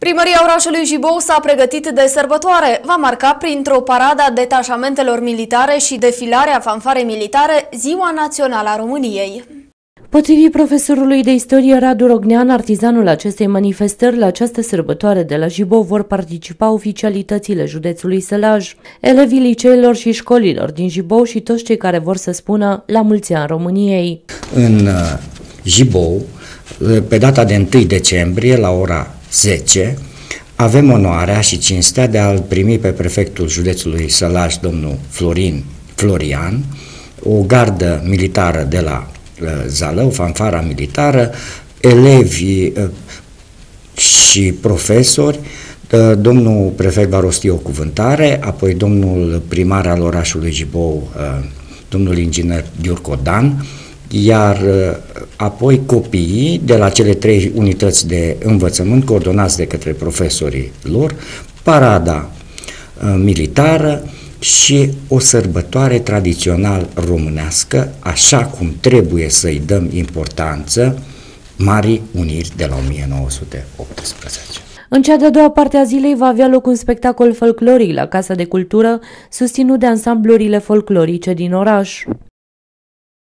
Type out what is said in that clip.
Primăria orașului Jibou s-a pregătit de sărbătoare. Va marca printr-o parada detașamentelor militare și defilarea fanfarei militare Ziua Națională a României. Potrivit profesorului de istorie Radu Rognean, artizanul acestei manifestări, la această sărbătoare de la Jibou vor participa oficialitățile județului Sălaj, elevii liceilor și școlilor din Jibou și toți cei care vor să spună la mulți ani României. În Jibou, pe data de 1 decembrie, la ora 10, avem onoarea și cinstea de a-l primi pe prefectul județului Sălaj, domnul Florian, o gardă militară de la Zalău, fanfara militară, elevi și profesori. Domnul prefect va rosti o cuvântare, apoi domnul primar al orașului Jibou, domnul inginer Diurco Dan, iar apoi copiii de la cele 3 unități de învățământ coordonați de către profesorii lor, parada militară și o sărbătoare tradițional românească, așa cum trebuie să-i dăm importanță Marii Uniri de la 1918. În cea de-a doua parte a zilei va avea loc un spectacol folcloric la Casa de Cultură, susținut de ansamblurile folclorice din oraș.